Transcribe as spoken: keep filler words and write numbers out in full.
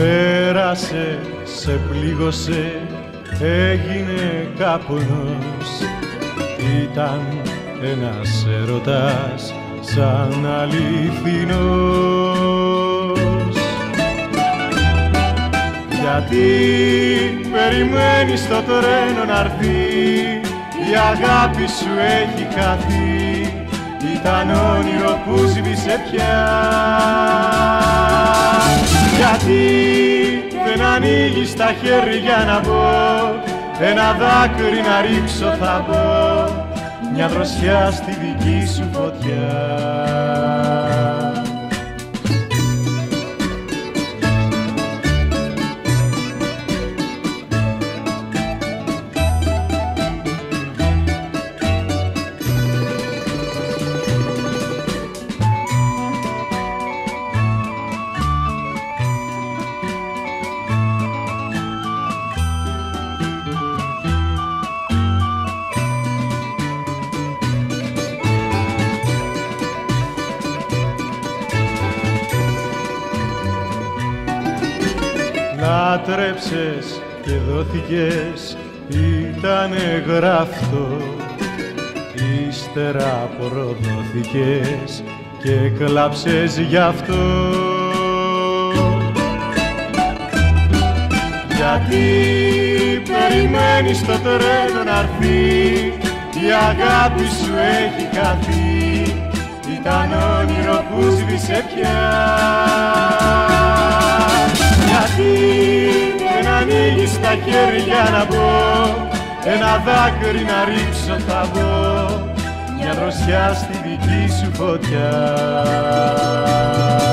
Πέρασε, σε πλήγωσε, έγινε καπνός. Ήταν ένας έρωτας σαν αληθινός. Γιατί περιμένεις το τρένο να'ρθεί, η αγάπη σου έχει χαθεί, ήταν όνειρο που σβήσε πια. Γιατί δεν ανοίγεις τα χέρια να μπω, ένα δάκρυ να ρίξω θα μπω, μια δροσιά στη δική σου φωτιά. Λάτρεψες και δόθηκες, ήτανε γράφτο, ύστερα προδόθηκες και κλάψες γι' αυτό. Γιατί περιμένεις το τρένο να'ρθεί, η αγάπη σου έχει χαθεί, ήταν όνειρο που σβήσε πια. Γιατί δεν ανοίγεις τα χέρια να μπω, ένα δάκρυ να ρίξω θα μπω, μια δροσιά στη δική σου φωτιά.